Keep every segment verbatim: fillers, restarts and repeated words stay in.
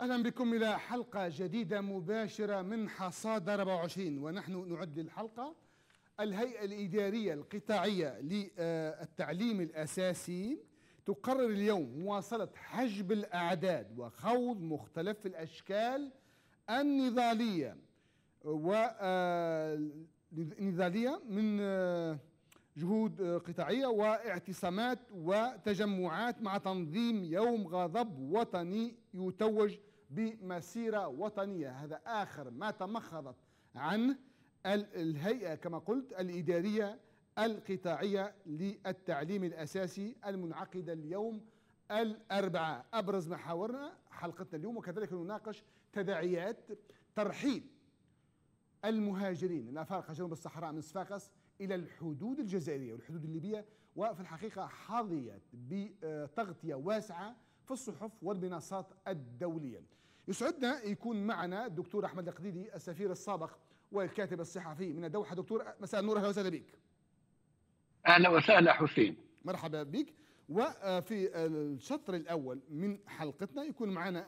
أهلا بكم إلى حلقة جديدة مباشرة من حصاد أربعة وعشرين، ونحن نعد الحلقة الهيئة الإدارية القطاعية للتعليم الأساسي تقرر اليوم مواصلة حجب الأعداد وخوض مختلف الأشكال النضالية ونضالية من جهود قطاعية واعتصامات وتجمعات مع تنظيم يوم غضب وطني يتوج بمسيرة وطنية. هذا آخر ما تمخضت عنه الهيئة كما قلت الإدارية القطاعية للتعليم الأساسي المنعقدة اليوم الأربعاء. أبرز محاورنا حلقتنا اليوم، وكذلك نناقش تداعيات ترحيل المهاجرين الأفارقة جنوب الصحراء من صفاقس إلى الحدود الجزائرية والحدود الليبية، وفي الحقيقة حظيت بتغطية واسعة في الصحف والمنصات الدولية. يسعدنا يكون معنا الدكتور أحمد القديدي السفير السابق والكاتب الصحفي من الدوحة. دكتور مساء النور، أهلا وسهلا بك. أهلا وسهلا حسين. مرحبا بك. وفي الشطر الأول من حلقتنا يكون معنا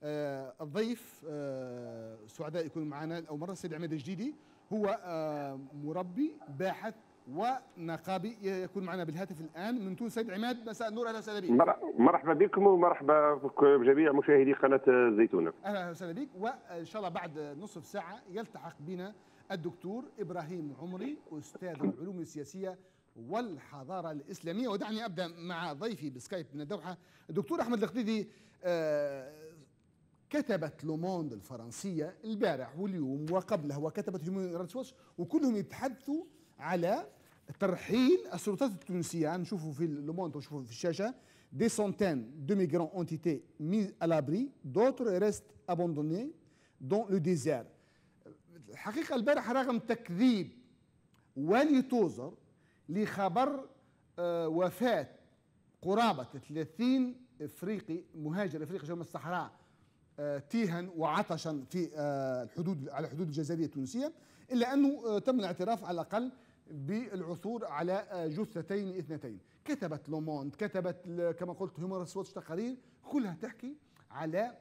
الضيف سعداء يكون معنا أول مرة السيد عماد الجديدي، هو مربي باحث ونقابي، يكون معنا بالهاتف الآن من تونس. سيد عماد مساء النور، أهلا وسهلا بك. مرحبا بكم ومرحبا بجميع مشاهدي قناة الزيتونة. أهلا وسهلا بك. وإن شاء الله بعد نصف ساعة يلتحق بنا الدكتور إبراهيم عمري أستاذ العلوم السياسية والحضارة الإسلامية. ودعني أبدأ مع ضيفي بسكايب من الدوحة الدكتور أحمد القديدي. آه كتبت لوموند الفرنسية البارح واليوم وقبلها، وكتبت هيومن رايتس واتش، وكلهم يتحدثوا على ترحيل السلطات التونسية. نشوفوا في لوموند ونشوفوا في الشاشة دي سونتين دو ميغران ont été mis à l'abri, d'autres restent abandonnés dans le désert. الحقيقة البارح رغم تكذيب والي توزر لخبر وفاة قرابة ثلاثين افريقي مهاجر افريقي جنوب الصحراء تيها وعطشا في الحدود على الحدود الجزائريه التونسيه، الا انه تم الاعتراف على الاقل بالعثور على جثتين اثنتين. كتبت لوموند، كتبت كما قلت هيومن رايتس واتش تقارير كلها تحكي على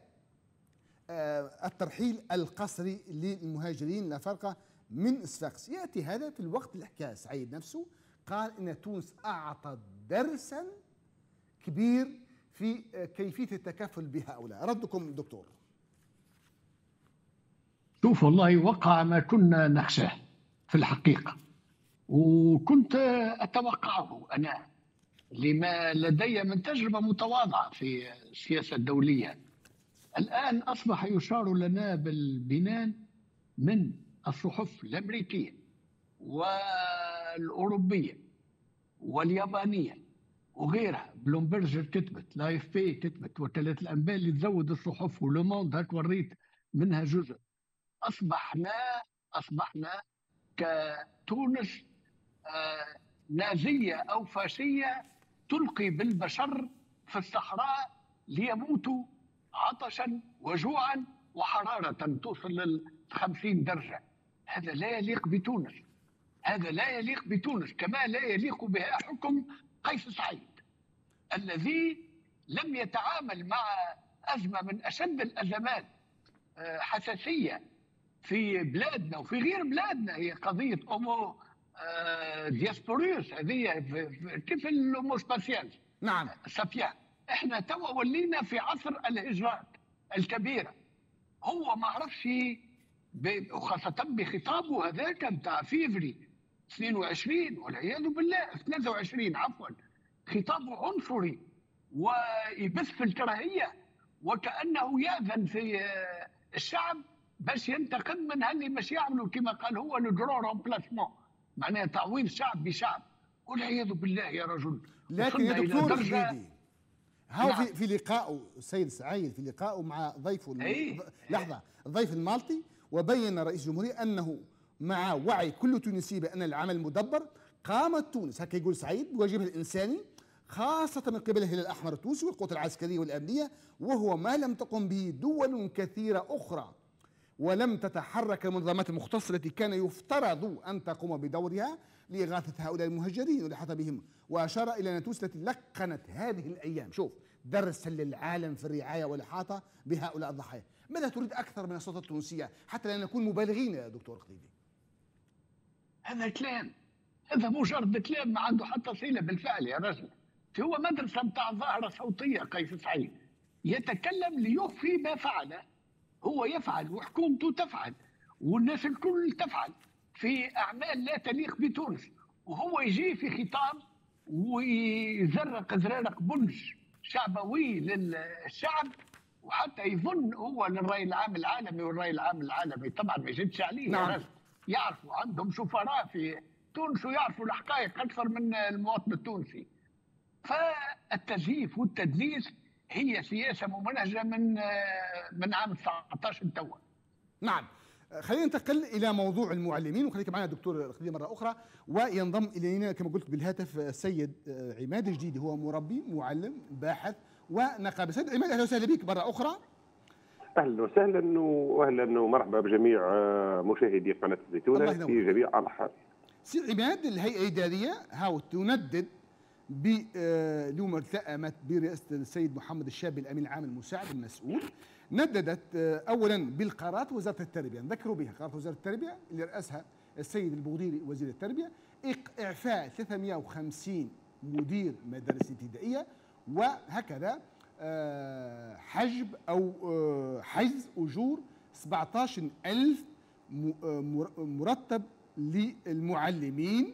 الترحيل القسري للمهاجرين الافارقه من صفاقس. ياتي هذا في الوقت اللي حكاه سعيد نفسه، قال ان تونس اعطت درسا كبير في كيفية التكفل بهؤلاء. ردكم دكتور. شوف، والله وقع ما كنا نخشاه في الحقيقة، وكنت أتوقعه أنا لما لدي من تجربة متواضعة في السياسة الدولية. الآن أصبح يشار لنا بالبنان من الصحف الأمريكية والأوروبية واليابانية وغيرها، بلومبرج كتبت، لا اف بي كتبت، وكالة الانباء اللي تزود الصحف، ولوموند هاك وريت منها جزء. اصبحنا اصبحنا كتونس آه نازيه او فاشيه تلقي بالبشر في الصحراء ليموتوا عطشا وجوعا وحراره توصل لل خمسين درجه. هذا لا يليق بتونس، هذا لا يليق بتونس، كما لا يليق بها حكم قيس سعيد الذي لم يتعامل مع أزمة من أشد الأزمات حساسية في بلادنا وفي غير بلادنا، هي قضية أومو دياسبوريوس، هذه كيف الأومو سباسيال. نعم سفيان. احنا توا ولينا في عصر الهجرات الكبيرة. هو ما عرفش، وخاصة بخطابه هذاك نتاع فيفري اثنين وعشرين والعياذ بالله ثلاثة وعشرين عفوا، خطابه عنصري ويبث في الكراهيه، وكانه ياذن في الشعب باش ينتقم من اللي باش يعملوا كما قال هو لو جرون رومبلاسمون، معناها تعويض شعب بشعب، والعياذ بالله يا رجل. لكن يا دكتور القديدي هاو نعم. في في لقائه السيد سعيد في لقائه مع ضيفه ايه؟ لحظه الضيف المالطي، وبين رئيس الجمهوريه انه مع وعي كل تونسي بان العمل مدبر، قامت تونس هكا يقول سعيد بواجبها الانساني خاصة من قبل الهلال الأحمر التونسي والقوات العسكرية والأمنية، وهو ما لم تقم به دول كثيرة أخرى، ولم تتحرك المنظمات المختصة التي كان يفترض أن تقوم بدورها لإغاثة هؤلاء المهاجرين والإحاطة بهم. وأشار إلى أن تونس التي لقنت هذه الأيام، شوف درس للعالم في الرعاية والإحاطة بهؤلاء الضحايا. ماذا تريد أكثر من السلطات التونسية حتى لا نكون مبالغين يا دكتور قضيفي؟ هذا كلام، هذا مجرد كلام ما عنده حتى صلة بالفعل يا رجل. هو مدرسة متاع ظاهرة صوتية قيس سعيد، يتكلم ليخفي ما فعل. هو يفعل وحكومته تفعل والناس الكل تفعل في أعمال لا تليق بتونس، وهو يجي في خطاب ويزرق زرارق بنج شعبوي للشعب، وحتى يظن هو للرأي العام العالمي، والرأي العام العالمي طبعا ما يجدش عليه. نعم. يا رجل يعرفوا، عندهم سفراء في تونس ويعرفوا الحقائق أكثر من المواطن التونسي. فالتزييف والتدليس هي سياسة ممنهجة من من عام تسعة عشر توا. نعم. خلينا ننتقل الى موضوع المعلمين، وخليك معنا دكتور القضية مره اخرى. وينضم الينا كما قلت بالهاتف السيد عماد الجديدي، هو مربي معلم باحث ونقابه. سيد عماد اهلا وسهلا بك مره اخرى. اهلا وسهلا واهلا ومرحبا بجميع مشاهدي قناه الزيتونه في جميع انحاء. سي عماد، الهيئه الاداريه هاو تندد اليوم التأمت برئاسه السيد محمد الشابي الامين العام المساعد المسؤول، نددت اولا بالقرارات وزاره التربيه، نذكروا بها قرارات وزاره التربيه اللي راسها السيد البغديري وزير التربيه، اعفاء ثلاثمئة وخمسين مدير مدارس ابتدائيه، وهكذا حجب او حجز اجور سبعة عشر ألف مرتب للمعلمين.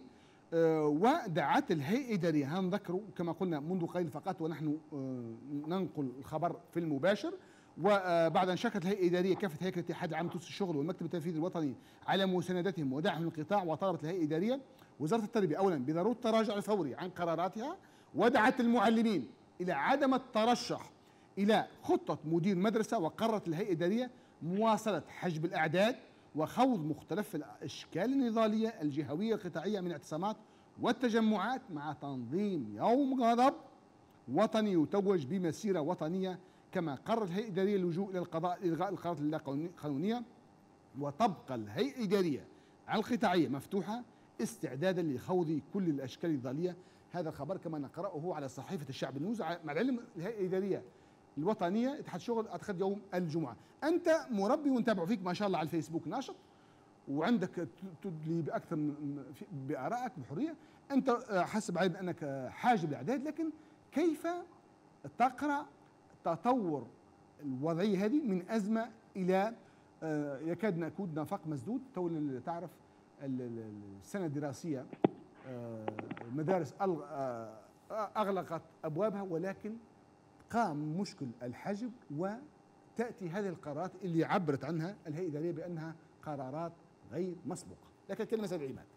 ودعت الهيئة الإدارية، هنذكروا كما قلنا منذ قليل فقط ونحن ننقل الخبر في المباشر، وبعد أن شكرت الهيئة الإدارية كافة هيكل الاتحاد العام لتونس الشغل والمكتب التنفيذي الوطني على مساندتهم ودعمهم للقطاع، وطالبت الهيئة الإدارية وزارة التربية أولا بضرورة التراجع الفوري عن قراراتها، ودعت المعلمين إلى عدم الترشح إلى خطة مدير مدرسة، وقررت الهيئة الإدارية مواصلة حجب الأعداد وخوض مختلف الأشكال النضالية الجهوية القطاعية من اعتصامات والتجمعات، مع تنظيم يوم غضب وطني يتوج بمسيرة وطنية. كما قررت الهيئة الإدارية اللجوء إلى القضاء لإلغاء القرارات اللاقانونية، وتبقى الهيئة الإدارية القطاعية مفتوحة استعدادا لخوض كل الأشكال النضالية. هذا الخبر كما نقرأه على صحيفة الشعب نيوز، مع العلم الهيئة الإدارية الوطنية اتحاد الشغل أعتقد يوم الجمعة. أنت مربي ونتابع فيك ما شاء الله على الفيسبوك ناشط، وعندك تدلي بأكثر من بآرائك بحرية. أنت حسب علم أنك حاجب الأعداد، لكن كيف تقرأ تطور الوضعية هذه من أزمة إلى يكاد نكون نفق مسدود؟ تو تعرف السنة الدراسية المدارس أغلقت أبوابها، ولكن قام مشكل الحجب، وتأتي هذه القرارات اللي عبرت عنها الهيئة الإدارية بأنها قرارات غير مسبوقة. لكن كلمة سيد عماد.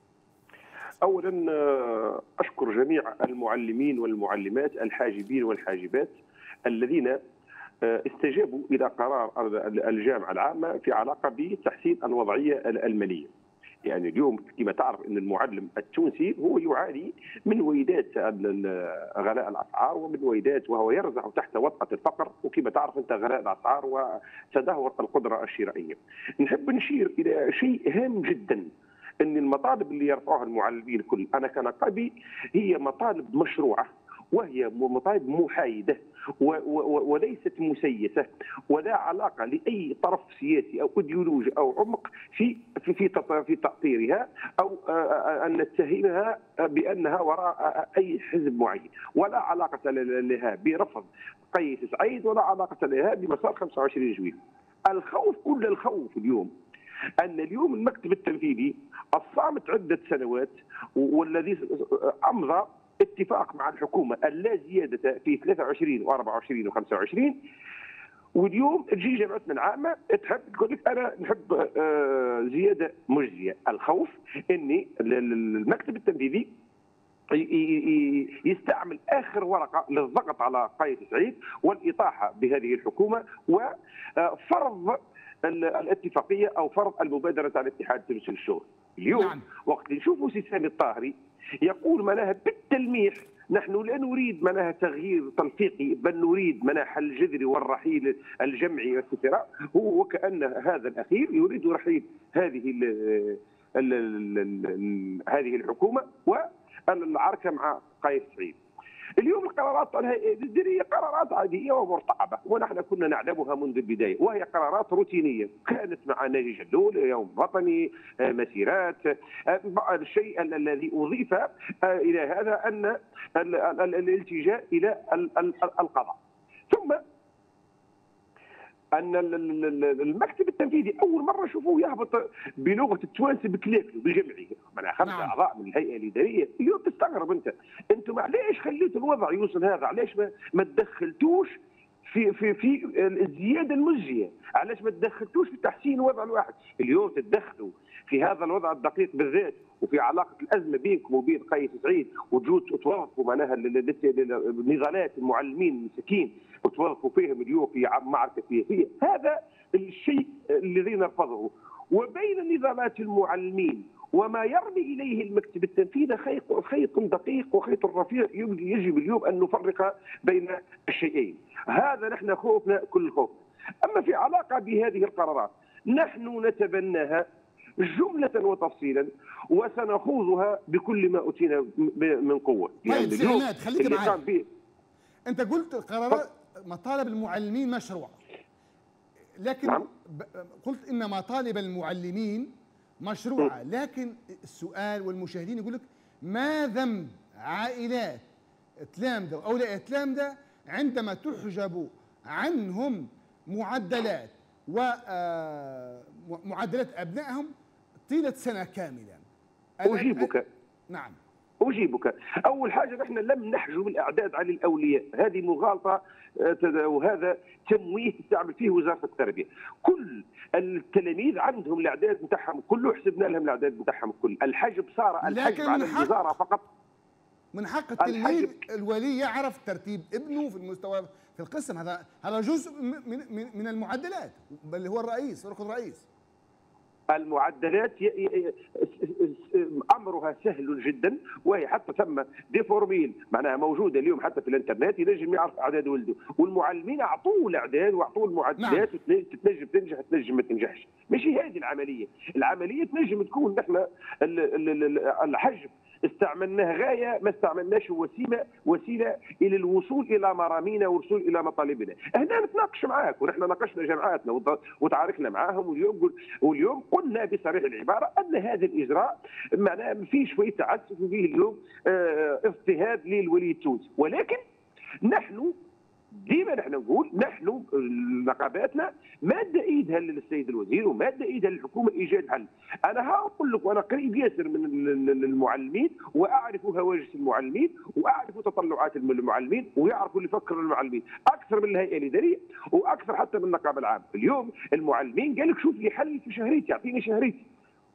أولا أشكر جميع المعلمين والمعلمات الحاجبين والحاجبات الذين استجابوا إلى قرار الجامعة العامة في علاقة بتحسين الوضعية المالية. يعني اليوم كما تعرف ان المعلم التونسي هو يعاني من ويدات غلاء الاسعار ومن ويدات، وهو يرزح تحت وطأة الفقر، وكما تعرف انت غلاء الاسعار وتدهور القدره الشرائيه. نحب نشير الى شيء هام جدا، ان المطالب اللي يرفعها المعلمين الكل انا كنقابي هي مطالب مشروعه، وهي مطالب محايده وليست مسيسه، ولا علاقه لاي طرف سياسي او ايديولوجي او عمق في في في في تاطيرها، او ان نتهمها بانها وراء اي حزب معين، ولا علاقه لها برفض قيس سعيد، ولا علاقه لها بمسار خمسة وعشرين جويل. الخوف كل الخوف اليوم ان اليوم المكتب التنفيذي الصامت عده سنوات والذي امضى اتفاق مع الحكومه اللا زياده في ثلاثة وعشرين وأربعة وعشرين وخمسة وعشرين، واليوم تجي جامعتنا العامه تحب تقول لك انا نحب زياده مجزيه. الخوف ان المكتب التنفيذي يستعمل اخر ورقه للضغط على قيس سعيد والاطاحه بهذه الحكومه وفرض الاتفاقيه او فرض المبادره على الاتحاد التونسي للشغل. اليوم نعم. وقت نشوفوا سي سامي الطاهري يقول معناها بالتلميح نحن لا نريد معناها تغيير تلفيقي، بل نريد معناها حل جذري والرحيل الجمعي والستراء، هو وكأن هذا الأخير يريد رحيل هذه ال ال ال ال هذه الحكومة والعركة مع قيس سعيد. اليوم القرارات الهيئه الاداريه قرارات عاديه ومرتقبه، ونحن كنا نعلمها منذ البدايه، وهي قرارات روتينيه كانت مع ناجي جلول، يوم وطني، مسيرات. الشيء الذي اضيف الى هذا ان الالتجاء الى القضاء. ثم ان المكتب التنفيذي اول مره شوفوه يهبط بلغه التوانسه بكلاكلو بجمعه، معناها خمسه نعم. اعضاء من الهيئه الاداريه. اليوم تستغرب انت، انتم علاش خليتوا الوضع يوصل هذا؟ علاش ما, ما تدخلتوش في في في الزياده المزجيه؟ علاش ما تدخلتوش في تحسين وضع الواحد؟ اليوم تتدخلوا في هذا الوضع الدقيق بالذات، وفي علاقه الازمه بينكم وبين قيس سعيد، وتجوز توظفوا معناها نضالات المعلمين المساكين وتوظفوا فيهم اليوم في معركه سياسيه. هذا الشيء الذي نرفضه. وبين نضالات المعلمين وما يرمي اليه المكتب التنفيذي خيط خيط دقيق وخيط رفيع، يجب اليوم ان نفرق بين الشيئين. هذا نحن خوفنا كل خوف. اما في علاقه بهذه القرارات نحن نتبناها جمله وتفصيلا، وسنخوضها بكل ما اوتينا من قوه. طيب سي عماد خليك معي. انت قلت قرارات مطالب المعلمين مشروع، لكن نعم. قلت ان مطالب المعلمين مشروعه، لكن السؤال والمشاهدين يقول لك ما ذنب عائلات تلامذه واولياء تلامذه عندما تحجب عنهم معدلات ومعدلات ابنائهم طيله سنه كامله؟ اجيبك. نعم أجيبك. أول حاجة نحن لم نحجب الأعداد عن الأولياء، هذه مغالطة وهذا تمويه تعمل فيه وزارة التربية. كل التلاميذ عندهم الأعداد نتاعهم كله، حسبنا لهم الأعداد نتاعهم كل. الحجب صار الحجب على الوزارة فقط. من حق التلميذ الولي يعرف ترتيب ابنه في المستوى في القسم، هذا هذا جزء من من من المعدلات، بل هو الرئيس ركن الرئيس. المعدلات امرها سهل جدا، وهي حتى ثم ديفورميل معناها موجوده اليوم حتى في الانترنت، ينجم يعرف اعداد ولده، والمعلمين اعطوه الاعداد واعطوه المعدلات. نعم. تنجم تنجح تنجم ما تنجحش، ماشي هذه العمليه. العمليه تنجم تكون نحن الحجب استعملناه غايه، ما استعملناش وسيله وسيله الى الوصول الى مرامينا والوصول الى مطالبنا. هنا نتناقش معاك، ونحن ناقشنا جماعاتنا وتعاركنا معاهم، واليوم واليوم قلنا بصريح العباره ان هذا الاجراء معناه فيه شويه تعسف وفيه اليوم اه اضطهاد للولي التونسي. ولكن نحن ديما نحن نقول نحن نقاباتنا ماده ايدها للسيد الوزير وماده ايدها للحكومه ايجاد حل. انا هقول لك، وانا قريب ياسر من المعلمين واعرف هواجس المعلمين واعرف تطلعات المعلمين ويعرفوا اللي يفكر المعلمين اكثر من الهيئه الاداريه واكثر حتى من النقابه العامه. اليوم المعلمين قال لك شوف لي حل في شهريتي، اعطيني شهريتي.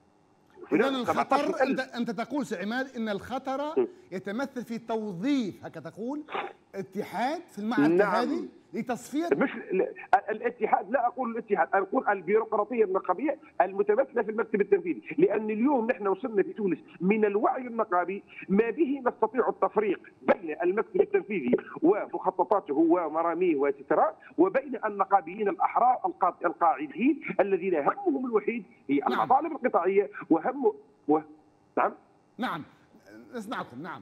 إذن الخطر انت انت تقول سي عماد ان الخطر يتمثل في توظيف هكذا تقول اتحاد في المعركه. نعم. هذه لتصفيه مش الاتحاد، لا اقول الاتحاد، انا اقول البيروقراطيه النقابيه المتمثله في المكتب التنفيذي، لان اليوم نحن وصلنا في تونس من الوعي النقابي ما به نستطيع التفريق بين المكتب التنفيذي ومخططاته ومراميه وستراه وبين النقابيين الاحرار القاعدين الذين همهم الوحيد هي نعم. المطالب القطاعيه وهم و... نعم نعم نسمعكم. نعم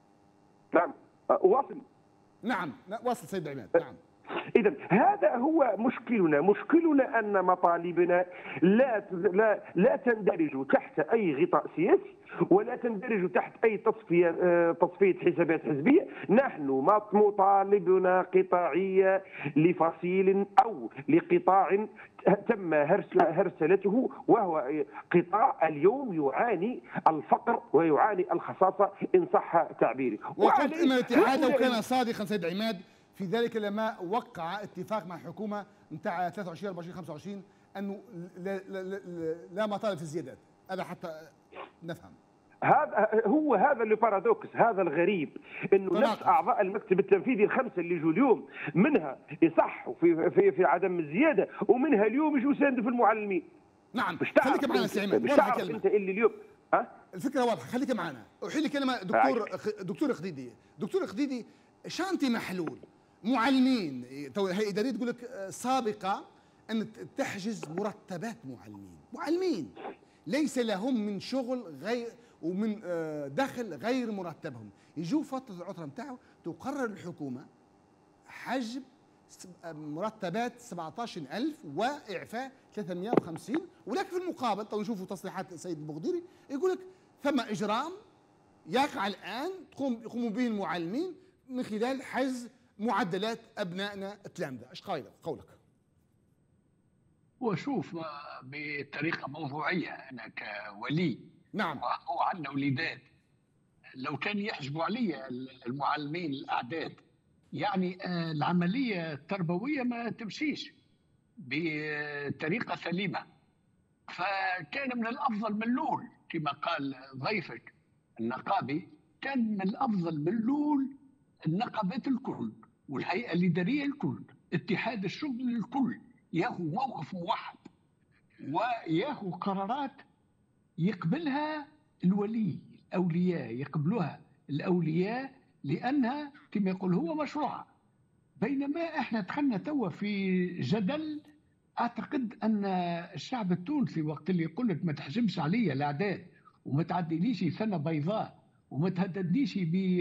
نعم واصل. نعم واصل سيد عماد. نعم. إذا هذا هو مشكلنا، مشكلنا أن مطالبنا لا لا لا تندرج تحت أي غطاء سياسي ولا تندرج تحت أي تصفية تصفية حسابات حزبية. نحن مطالبنا قطاعية لفصيل أو لقطاع تم هرسلته، وهو قطاع اليوم يعاني الفقر ويعاني الخصاصة إن صح تعبيري. وقلت إن الاتحاد لو كان صادقا سيد عماد في ذلك لما وقع اتفاق مع الحكومه نتاع ثلاثة وعشرين أربعة وعشرين خمسة وعشرين انه لا, لا, لا, لا مطالب في الزيادات. هذا حتى نفهم. هذا هو هذا اللي بارادوكس، هذا الغريب انه نفس اعضاء المكتب التنفيذي الخمسه اللي يجوا اليوم منها يصحوا في في في عدم الزياده ومنها اليوم يجوا يساندوا في المعلمين. نعم خليك معنا سي عماد. واضحه كلمه انت اللي اليوم ها الفكره واضحه. خليك معنا. احيل كلمه دكتور دكتور خديدي. دكتور خديدي شانتي محلول معلمين هيئه اداريه تقول لك سابقه ان تحجز مرتبات معلمين، معلمين ليس لهم من شغل غير ومن دخل غير مرتبهم، يجوا فتره العطله نتاعو تقرر الحكومة حجب مرتبات سبعة عشر ألف وإعفاء ثلاثمئة وخمسين، ولكن في المقابل تو نشوفوا تصريحات السيد البغديري يقول لك ثم إجرام يقع الآن تقوم يقوموا به المعلمين من خلال حجز معدلات أبنائنا التلامذة. إيش قولك؟ وشوف بطريقة موضوعية، أنا كولي نعم وهو عندنا وليدات، لو كان يحجبوا علي المعلمين الأعداد يعني العملية التربوية ما تمشيش بطريقة سليمة. فكان من الأفضل من الأول كما قال ضيفك النقابي، كان من الأفضل من الأول النقابات الكل والهيئة الإدارية الكل اتحاد الشغل الكل ياخذ موقف موحد وياخذ قرارات يقبلها الولي، الأولياء يقبلوها الأولياء لأنها كما يقول هو مشروع. بينما احنا دخلنا توا في جدل، اعتقد ان الشعب التونسي وقت اللي يقول لك ما تحجمش عليا الاعداد وما تعديليش سنه بيضاء وما تهددنيش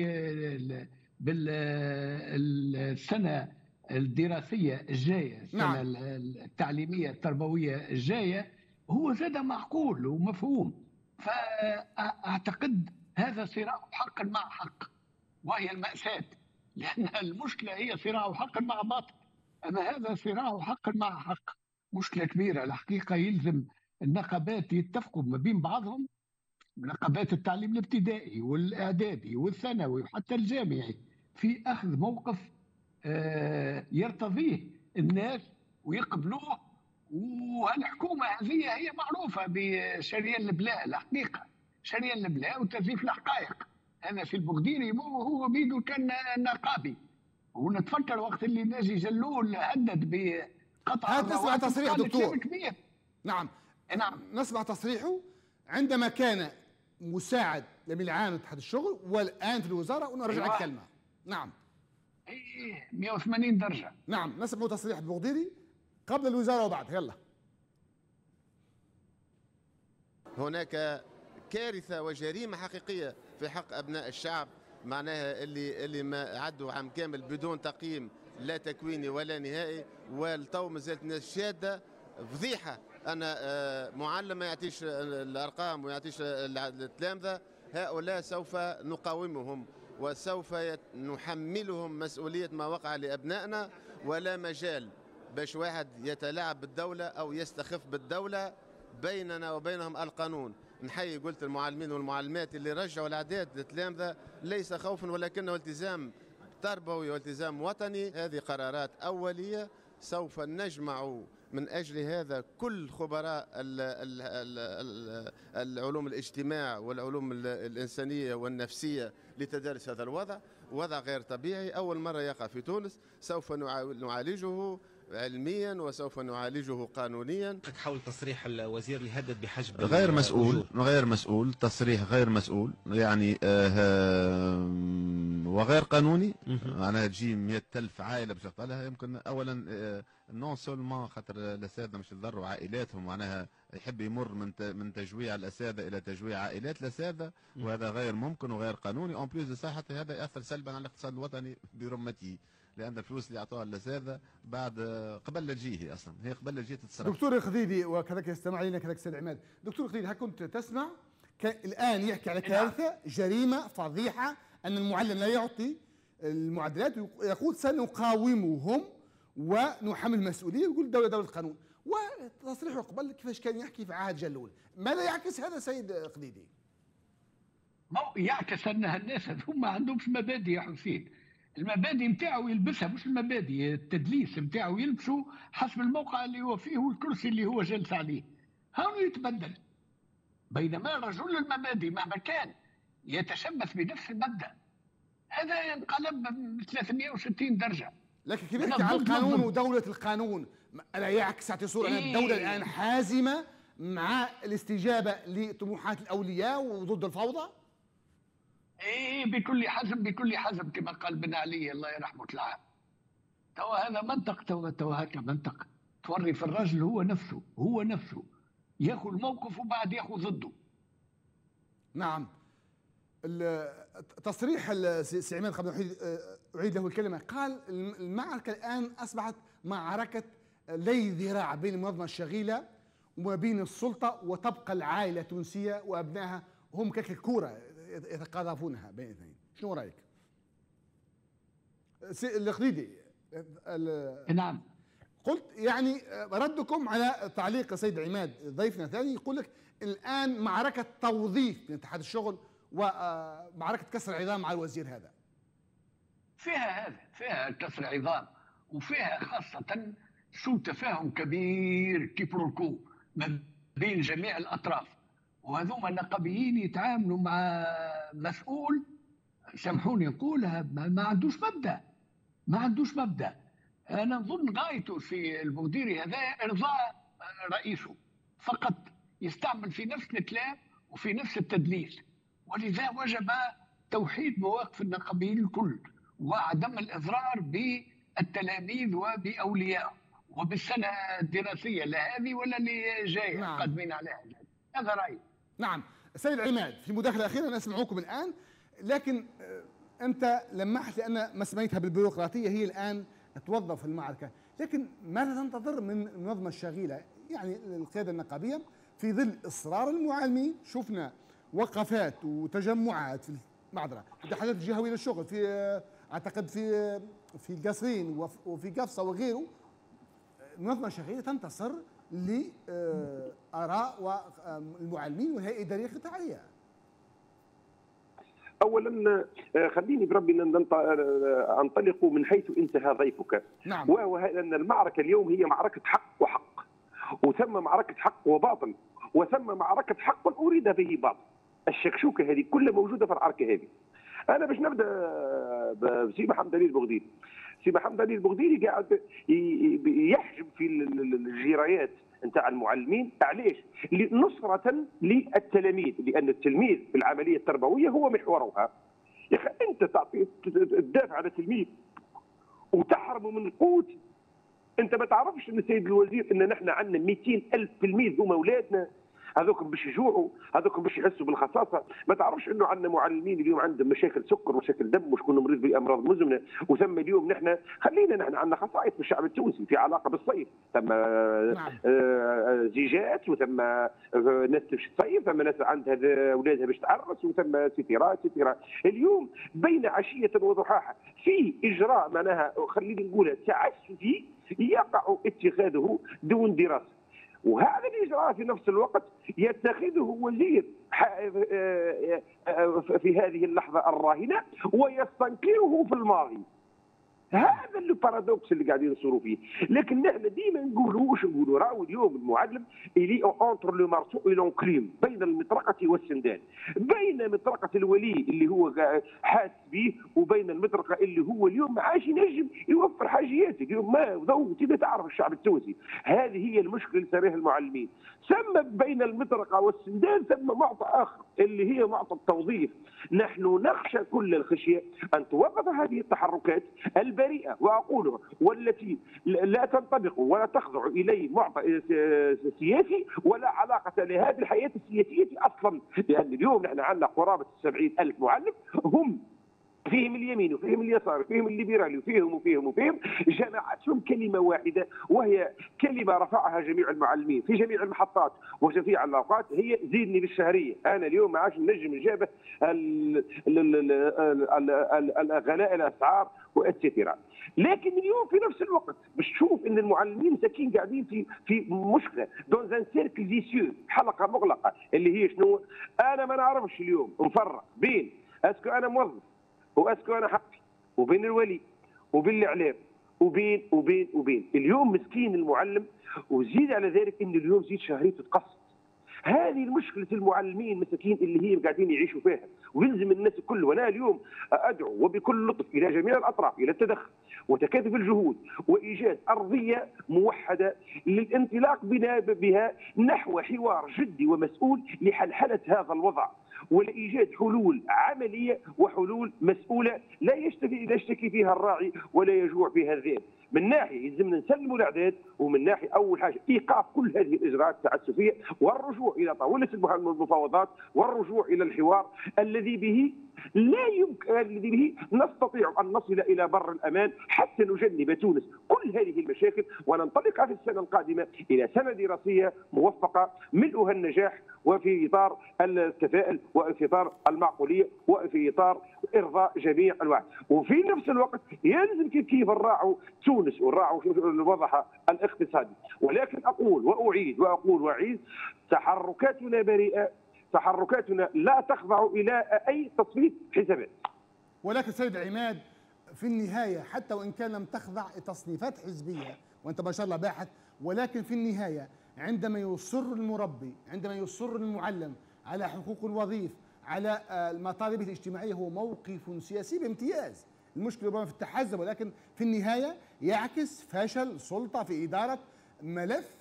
بالسنه الدراسيه الجايه، السنه نعم. التعليميه التربويه الجايه، هو زاد معقول ومفهوم. فاعتقد هذا صراع حق مع حق، وهي المأساة، لأن المشكلة هي صراع حق مع باطل، أما هذا صراع حق مع حق. مشكلة كبيرة الحقيقة، يلزم النقابات يتفقوا ما بين بعضهم، نقابات التعليم الابتدائي والإعدادي والثانوي وحتى الجامعي، في أخذ موقف يرتضيه الناس ويقبلوه. والحكومة هذه هي معروفة بشريان البلاء، الحقيقة شريان البلاء وتزييف الحقائق. هذا في البغديري هو بيدو كان نقابي، ونتفكر وقت اللي ناجي جلول هدد بقطع. هات نسمع تصريح دكتور. كبير. نعم نعم نسمع تصريحه عندما كان مساعد لامين العام اتحاد الشغل والان في الوزاره، ونرجع أيوة. الكلمه. نعم ايه مئة وثمانين درجه. نعم نسمع تصريح البغديري قبل الوزاره وبعد. يلا. هناك كارثة وجريمة حقيقية في حق أبناء الشعب، معناها اللي اللي ما عدوا عام كامل بدون تقييم لا تكويني ولا نهائي، والتو مازالت الناس شادة. فضيحة أنا معلم ما يعطيش الأرقام ويعطيش التلامذة، هؤلاء سوف نقاومهم وسوف نحملهم مسؤولية ما وقع لأبنائنا، ولا مجال باش واحد يتلاعب بالدولة أو يستخف بالدولة. بيننا وبينهم القانون. نحيي قلت المعلمين والمعلمات اللي رجعوا الأعداد للتلامذة، ليس خوفا ولكنه التزام تربوي والتزام وطني. هذه قرارات أولية سوف نجمع من أجل هذا كل خبراء العلوم الاجتماع والعلوم الإنسانية والنفسية لتدارس هذا الوضع، وضع غير طبيعي أول مرة يقع في تونس. سوف نعالجه علميا وسوف نعالجه قانونيا. حول تصريح الوزير اللي هدد بحجب غير مسؤول، غير مسؤول، تصريح غير مسؤول يعني آه وغير قانوني. معناها تجي مئة ألف عائله باش تقتلها. يمكن اولا آه نون سولمون خاطر الاساتذه مش يضروا عائلاتهم، معناها يحب يمر من من تجويع الاساتذه الى تجويع عائلات الاساتذه، وهذا غير ممكن وغير قانوني. اون بليس دو سا حتى هذا ياثر سلبا على الاقتصاد الوطني برمته، لان الفلوس اللي اعطوها الاساتذه بعد قبل لا تجيه اصلا، هي قبل لا تجيه تتصرف. دكتور الخديدي وكذلك يستمع لنا كذلك السيد عماد. دكتور الخديدي، هل كنت تسمع الان يحكي على كارثه جريمه فضيحه ان المعلم لا يعطي المعدلات ويقول سنقاومهم ونحمل المسؤوليه، ويقول الدوله دوله القانون، وتصريحه قبل كيفاش كان يحكي في عهد جلول. ماذا يعكس هذا سيد خديدي؟ يعكس ان الناس هم ما عندهمش مبادئ يا حسين. المبادئ نتاعو يلبسها، مش المبادئ التدليس نتاعو يلبسوا حسب الموقع اللي هو فيه والكرسي اللي هو جالس عليه، هاو يتبدل. بينما رجل المبادئ مهما كان يتشبث بنفس المبدأ، هذا ينقلب ثلاثمئة وستين درجة. لكن كيف يحكي عن القانون ودولة القانون؟ ألا يعكس تعطي صورة أن الدولة الآن حازمة مع الاستجابة لطموحات الأولياء وضد الفوضى؟ ايه بكل حزم بكل حزم كما قال بن علي الله يرحمه العام. توا هذا منطق، توا توا هكا منطق توري في الرجل هو نفسه هو نفسه ياخذ موقف وبعد ياخذ ضده. نعم. تصريح السي عماد قبل أن أعيد له الكلمة، قال المعركة الآن أصبحت معركة لي ذراع بين المنظمة الشغيلة وما بين السلطة، وتبقى العائلة التونسية وأبنائها هم كالكورة يتقاذفونها بين الاثنين. شنو رأيك؟ الخديدي. نعم. قلت يعني ردكم على تعليق السيد عماد ضيفنا الثاني، يقول لك الآن معركة توظيف بين اتحاد الشغل ومعركة كسر عظام على الوزير هذا. فيها هذا، فيها كسر عظام، وفيها خاصة سوء تفاهم كبير كيبروكو ما بين جميع الأطراف، وهذوما النقابيين يتعاملوا مع مسؤول سامحوني نقولها ما عندوش مبدأ، ما عندوش مبدأ. أنا نظن غايته في البغديري هذا إرضاء رئيسه فقط، يستعمل في نفس الكلام وفي نفس التدليس، ولذا وجب توحيد مواقف النقابيين الكل وعدم الإضرار بالتلاميذ وبأوليائهم وبالسنة الدراسية لا هذه ولا اللي جاية. نعم. قادمين عليها. هذا رأيي. نعم. سيد عماد، في مداخلة أخيرة نسمعكم الآن، لكن أنت لمحت لأن ما سميتها بالبيروقراطية هي الآن توظف في المعركة، لكن ماذا تنتظر من المنظمة الشغيلة يعني القيادة النقابية في ظل إصرار المعلمين؟ شفنا وقفات وتجمعات في معذرة في الاتحادات الجهوية للشغل، في أعتقد في في القصرين وفي قفصة وغيره. المنظمة الشغيلة تنتصر لآراء المعلمين والهيئة الإدارية القطاعية. اولا خليني بربي انطلق من حيث انتهى ضيفك. نعم. وهو ان المعركه اليوم هي معركه حق وحق، وثم معركه حق وباطل، وثم معركه حق اريد به باطل. الشكشوكه هذه كلها موجوده في العركه هذه. انا باش نبدا بسي محمد علي البغديري. سي محمد علي البغديري قاعد يحجب في الجرايات نتاع المعلمين. علاش؟ نصرة للتلاميذ، لأن التلميذ في العملية التربوية هو محورها. يا أخي أنت تعطي تدافع على تلميذ وتحرمه من القوت. أنت ما تعرفش أن السيد الوزير أن نحن عندنا مئتين ألف تلميذ هما أولادنا، هذوك باش يجوعوا، هذوك باش يحسوا بالخصاصه. ما تعرفش انه عندنا معلمين اليوم عندهم مشاكل سكر ومشاكل دم وشكون مريض بامراض مزمنه، وثم اليوم نحن خلينا نحن عندنا خصائص في الشعب التونسي في علاقه بالصيف، ثم نعم. زيجات، وثم ناس تمشي تصيف، ثم ناس عندها اولادها باش تعرس، وثم ستيرات ستيرات. اليوم بين عشيه وضحاها في اجراء معناها خلينا نقولها تعسفي يقع اتخاذه دون دراسه، وهذا الإجراء في نفس الوقت يتخذه وزير في هذه اللحظة الراهنة ويستنكره في الماضي. هذا اللي بارادوكس اللي قاعدين نصوروا فيه. لكن نحن ديما نقولوا واش نقولوا، راهو اليوم المعلم الي اونتر لو مارسو اي لونكليم، بين المطرقه والسندان، بين مطرقه الولي اللي هو حاس به وبين المطرقه اللي هو اليوم ما عادش ينجم يوفر حاجياته. اليوم ما ضو تبدا تعرف الشعب التونسي، هذه هي المشكله اللي صارها المعلمين. ثم بين المطرقه والسندان ثم معطى اخر اللي هي معطى التوظيف. نحن نخشى كل الخشيه ان توظف هذه التحركات البريئه واقولها والتي لا تنطبق ولا تخضع اليه معطى سياسي ولا علاقه لهذه الحياه السياسيه اصلا، لان اليوم نحن عندنا قرابه سبعين ألف معلم، هم فيهم اليمين وفيهم اليسار وفيهم الليبرالي وفيهم وفيهم وفيهم جمعتهم كلمه واحده، وهي كلمه رفعها جميع المعلمين في جميع المحطات وجميع الاوقات، هي زيدني بالشهريه. انا اليوم ما عادش نجم نجابه غلاء الاسعار واتسيتيرا. لكن اليوم في نفس الوقت باش تشوف ان المعلمين مساكين قاعدين في في مشكله دون ان سيركل فيسيو، حلقه مغلقه اللي هي شنو؟ انا ما نعرفش اليوم نفرق بين اسكو انا موظف واسكو انا حقي، وبين الولي وبين الاعلام وبين وبين وبين اليوم مسكين المعلم. وزيد على ذلك ان اليوم زيد شهريته تقصد. هذه المشكله المعلمين مساكين اللي هي قاعدين يعيشوا فيها، ويلزم الناس الكل. وانا اليوم ادعو وبكل لطف الى جميع الاطراف الى التدخل وتكاتف الجهود وايجاد ارضيه موحده للانطلاق بنا بها نحو حوار جدي ومسؤول لحلحله هذا الوضع. ولايجاد حلول عمليه وحلول مسؤوله لا يشتكي لا يشتكي فيها الراعي ولا يجوع فيها الذئب. من ناحيه يلزمنا نسلموا الاعداد، ومن ناحيه اول حاجه ايقاف كل هذه الاجراءات التعسفيه والرجوع الى طاوله المفاوضات والرجوع الى الحوار الذي به لا يمكن الذي به نستطيع ان نصل الى بر الامان حتى نجنب تونس كل هذه المشاكل وننطلق في السنه القادمه الى سنه دراسيه موفقه ملؤها النجاح وفي اطار التفاؤل وفي اطار المعقوليه وفي اطار ارضاء جميع الوعي. وفي نفس الوقت يلزم كيف كيف نراعوا تونس ونراعوا الوضع الاقتصادي. ولكن اقول واعيد واقول واعيد تحركاتنا بريئه، تحركاتنا لا تخضع الى اي تصفية حسابات. ولكن سيد عماد في النهايه حتى وان كان لم تخضع تصنيفات حزبيه وانت ما شاء الله باحث، ولكن في النهايه عندما يصر المربي، عندما يصر المعلم على حقوق الوظيف، على المطالب الاجتماعيه، هو موقف سياسي بامتياز. المشكله ربما في التحزب، ولكن في النهايه يعكس فشل سلطه في اداره ملف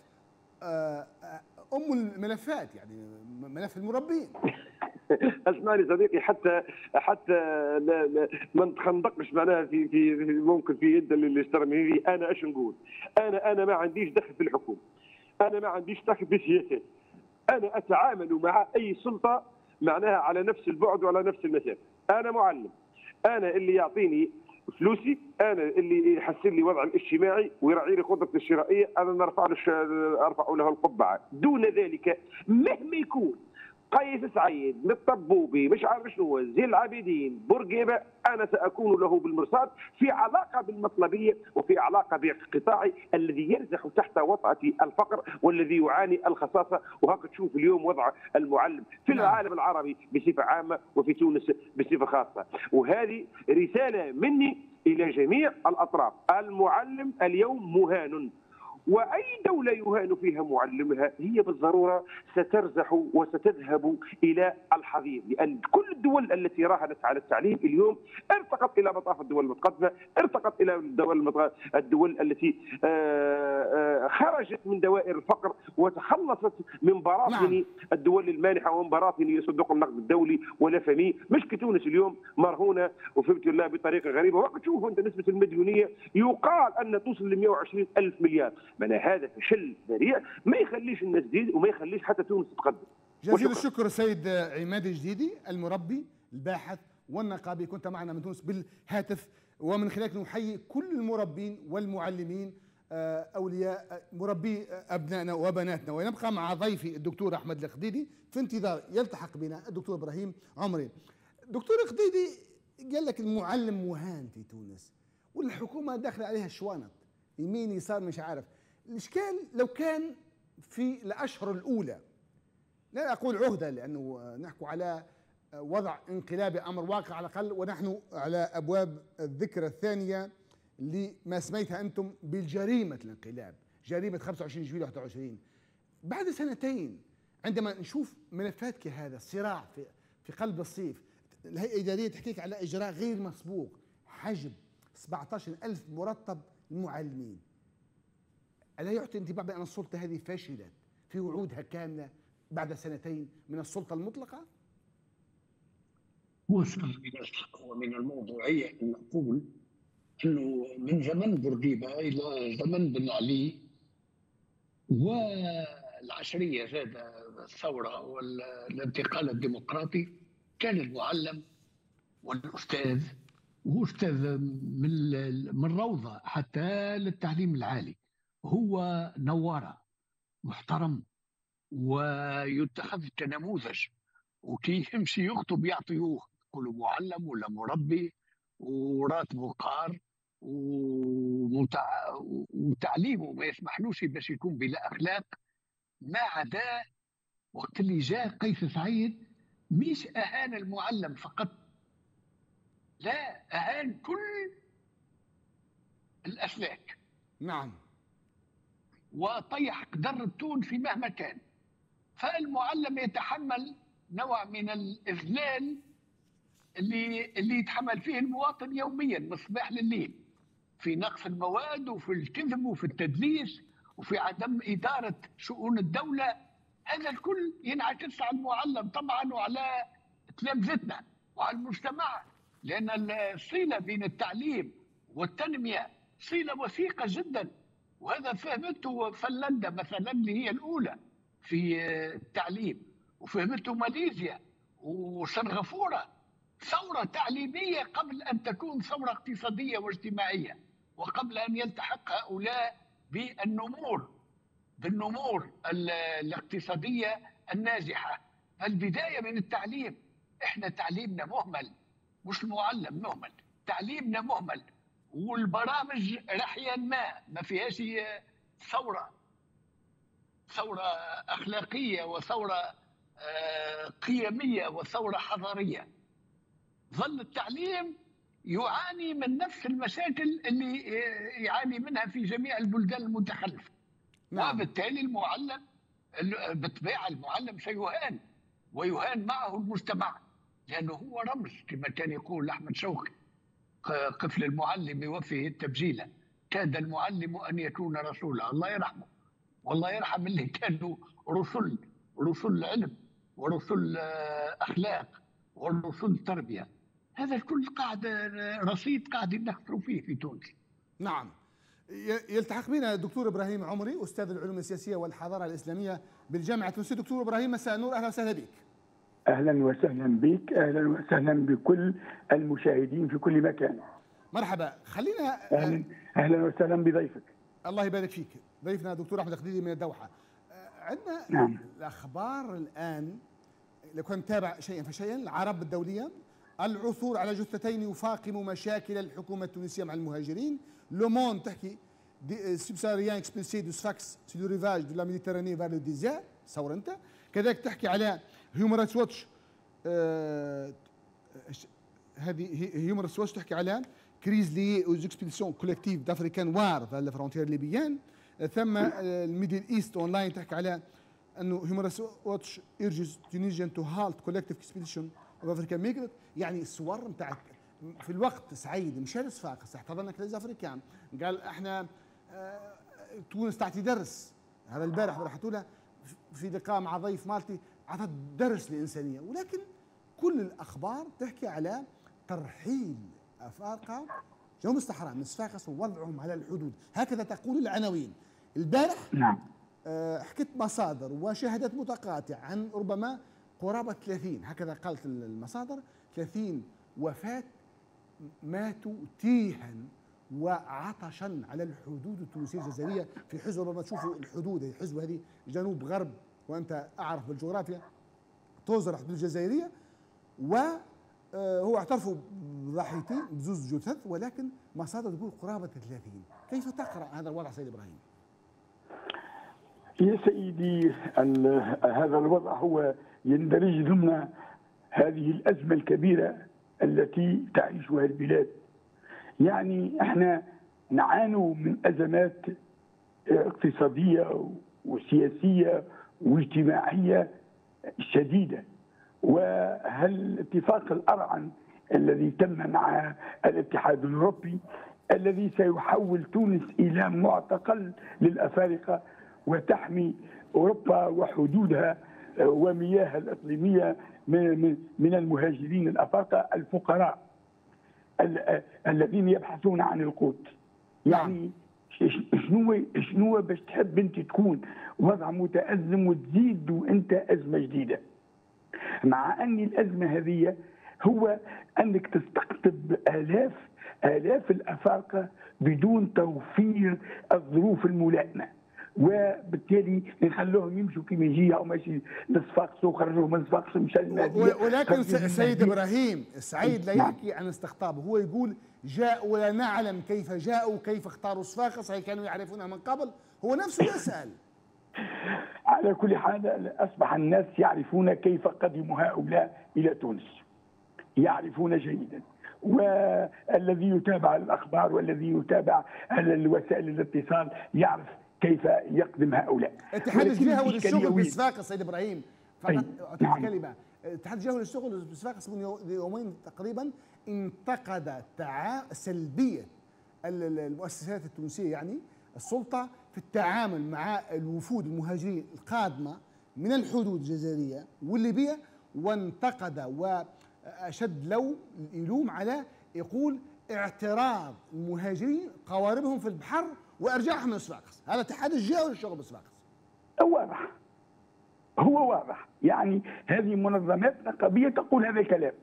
ام الملفات، يعني ملف المربين. اسمعني صديقي، حتى حتى لا لا ما نتخندقش معناها في في ممكن في يد اللي اشترى مني. انا ايش نقول؟ انا انا ما عنديش دخل في الحكومه، انا ما عنديش دخل في السياسات، انا اتعامل مع اي سلطه معناها على نفس البعد وعلى نفس المسافه. انا معلم، انا اللي يعطيني فلوسي، انا اللي يحسن لي وضع الاجتماعي ويراعي لي قدرتي الشرائيه، انا نرفع له ارفع له القبعه. دون ذلك مهما يكون قيس سعيد، الطبوبي، مش عارف شنو، زين العابدين، بورقيبه، انا ساكون له بالمرصاد في علاقه بالمطلبيه وفي علاقه بقطاعي الذي يرزح تحت وطأة الفقر والذي يعاني الخصاصه. وهكا تشوف اليوم وضع المعلم في العالم العربي بصفه عامه وفي تونس بصفه خاصه. وهذه رساله مني الى جميع الاطراف. المعلم اليوم مهان، وأي دولة يهان فيها معلمها هي بالضرورة سترزح وستذهب إلى الحضيض، لأن كل الدول التي راهنت على التعليم اليوم ارتقت إلى مطاف الدول المتقدمة، ارتقت إلى الدول الدول التي خرجت من دوائر الفقر وتخلصت من براثن الدول المانحة ومن براثن صندوق النقد الدولي ولا فمي. مش كتونس اليوم مرهونة وفهمت الله بطريقة غريبة. وقت تشوف أنت نسبة المديونية يقال أن توصل ل مئة وعشرين ألف مليار. من هذا فشل ذريع ما يخليش الناس تزيد وما يخليش حتى تونس تتقدم. جزيل الشكر سيد عماد الجديدي، المربي الباحث والنقابي، كنت معنا من تونس بالهاتف، ومن خلالك نحيي كل المربين والمعلمين اولياء مربي ابنائنا وبناتنا. ونبقى مع ضيفي الدكتور احمد الخديدي في انتظار يلتحق بنا الدكتور ابراهيم عمري. دكتور الخديدي، قال لك المعلم مهان في تونس والحكومه داخله عليها شوانط يمين يسار مش عارف. الاشكال لو كان في الاشهر الاولى، لا اقول عهده لانه نحكي على وضع انقلابي امر واقع على الاقل، ونحن على ابواب الذكرى الثانيه لما سميتها انتم بالجريمه الانقلاب، جريمه خمسة وعشرين جويلية واحد وعشرين. بعد سنتين عندما نشوف ملفات كهذا، صراع في في قلب الصيف، الهيئه الاداريه تحكي لك على اجراء غير مسبوق، حجب سبعة عشر ألف مرتب المعلمين، ألا يعطي انطباع بأن السلطة هذه فشلت في وعودها كاملة بعد سنتين من السلطة المطلقة؟ ومن الموضوعية أن نقول أنه من زمن بورقيبة إلى زمن بن علي والعشرية زاد الثورة والانتقال الديمقراطي، كان المعلم والأستاذ، وهو أستاذ من من روضة حتى للتعليم العالي، هو نوارة محترم ويتخذ كنموذج، وكي يمشي يخطب يعطيوه يقولوا معلم ولا مربي وراتبه قار ومتع... وتعليمه ما يسمحلوش باش يكون بلا أخلاق. ما عدا وقت اللي جاء قيس سعيد مش أهان المعلم فقط، لا، أهان كل الأسلاك. نعم. وطيح قدر التونسي مهما كان. فالمعلم يتحمل نوع من الإذلال اللي اللي يتحمل فيه المواطن يوميا من الصباح لليل، في نقص المواد وفي الكذب وفي التدليس وفي عدم إدارة شؤون الدولة. هذا الكل ينعكس على المعلم طبعا وعلى تلامذتنا وعلى المجتمع، لأن الصلة بين التعليم والتنمية صلة وثيقة جدا، وهذا فهمته فنلندا مثلا اللي هي الأولى في التعليم، وفهمته ماليزيا وسنغافورة. ثورة تعليمية قبل أن تكون ثورة اقتصادية واجتماعية، وقبل أن يلتحق هؤلاء بالنمور بالنمور الاقتصادية الناجحة. البداية من التعليم. احنا تعليمنا مهمل، مش المعلم مهمل، تعليمنا مهمل، والبرامج رحيا ما ما فيهاش ثورة ثورة أخلاقية وثورة قيمية وثورة حضارية. ظل التعليم يعاني من نفس المشاكل اللي يعاني منها في جميع البلدان المتخلفة. نعم. وبالتالي المعلم بالطبيعة المعلم سيهان، ويهان معه المجتمع، لأنه هو رمز كما كان يقول أحمد شوقي: قفل المعلم يوفيه التبجيلة، كاد المعلم أن يكون رسولا. الله يرحمه، والله يرحم اللي كانوا رسل رسل علم ورسل أخلاق ورسل تربية. هذا الكل قاعد رصيد قاعد نخسروا فيه في تونس. نعم. يلتحق بنا الدكتور ابراهيم عمري، استاذ العلوم السياسيه والحضاره الاسلاميه بالجامعه التونسيه. دكتور ابراهيم مساء النور، اهلا وسهلا بك. اهلا وسهلا بك، اهلا وسهلا بكل المشاهدين في كل مكان. مرحبا. خلينا اهلا اهلا وسهلا بضيفك. الله يبارك فيك. ضيفنا دكتور احمد الخديدي من الدوحه. عندنا نعم. الاخبار الان، لو كنت تابع شيئا فشيئا، العرب الدوليه، العثور على جثتين يفاقم مشاكل الحكومه التونسيه مع المهاجرين. لو موند تحكي سبساريان اكسبلسي دو سفاكس سي لو ريفاج دو لا ميديتراني فار لو ديزير، تصور انت. كذلك تحكي على هيومن رايتس واتش، هذه هيومن رايتس واتش تحكي على كريز لي اوز اكسبيديسيون كولكتيف دافريكان وار في الفرونتير ليبيان. ثم الميدل ايست اون لاين تحكي على انه هيومن رايتس واتش ايرجز تونيزيان تو هالت كولكتيف اكسبيديشن اوف افريكان ميجرنت. يعني الصور نتاع في الوقت سعيد مشى صفاقس احتضنك للافريكان، قال احنا اه تونس تعطي درس. هذا البارح رحت له في لقاء مع ضيف مالتي، اعطت درس للانسانيه. ولكن كل الاخبار تحكي على ترحيل افارقه جنوب الصحراء من صفاقس ووضعهم على الحدود، هكذا تقول العناوين. البارح نعم اه حكيت مصادر وشهادات متقاطعه عن ربما قرابه ثلاثين، هكذا قالت المصادر، ثلاثين وفاه ماتوا تيها وعطشا على الحدود التونسيه الجزائريه. في حزب ربما تشوفوا الحدود، الحزب هذه جنوب غرب، وانت اعرف بالجغرافيا، توزر الحدود الجزائريه. وهو اعترفوا بضحيتين بزوز جثث، ولكن مصادر تقول قرابه ثلاثين. كيف تقرا هذا الوضع سيد ابراهيم؟ يا سيدي، هذا الوضع هو يندرج ضمن هذه الازمه الكبيره التي تعيشها البلاد. يعني احنا نعاني من ازمات اقتصاديه وسياسيه واجتماعيه شديده، وهالاتفاق الارعن الذي تم مع الاتحاد الاوروبي الذي سيحول تونس الى معتقل للافارقه وتحمي اوروبا وحدودها ومياهها الاقليميه من المهاجرين الافارقه الفقراء الذين يبحثون عن القوت. يعني شنو شنو باش تحب انت تكون وضع متازم وتزيد وانت ازمه جديده، مع ان الازمه هذه هو انك تستقطب الاف الاف الافارقه بدون توفير الظروف الملائمه، وبالتالي نخلوهم يمشوا كيما يجي او ماشي لصفاقس وخرجوه من صفاقس مشى للمهديه. ولكن سيد ابراهيم السعيد لا يحكي عن استقطاب، هو يقول جاءوا ولا نعلم كيف جاءوا، كيف اختاروا صفاقس، هل كانوا يعرفونها من قبل؟ هو نفسه يسأل. على كل حال اصبح الناس يعرفون كيف قدموا هؤلاء الى تونس، يعرفون جيدا، والذي يتابع الاخبار والذي يتابع الوسائل الاتصال يعرف كيف يقدم هؤلاء. اتحاد الجهوي للشغل بصفاقس سيد ابراهيم، فقط نعم. كلمه، اتحاد الجهوي للشغل بصفاقس من يومين تقريبا انتقد تع... سلبيه المؤسسات التونسيه، يعني السلطه في التعامل مع الوفود المهاجرين القادمه من الحدود الجزائريه والليبيه، وانتقد وأشد لو يلوم على يقول اعتراض المهاجرين قواربهم في البحر وارجاعهم من صفاقس. هذا اتحاد الجهه ولا الشغل بصفاقس؟ واضح، هو واضح. يعني هذه منظمات نقابيه تقول هذا الكلام.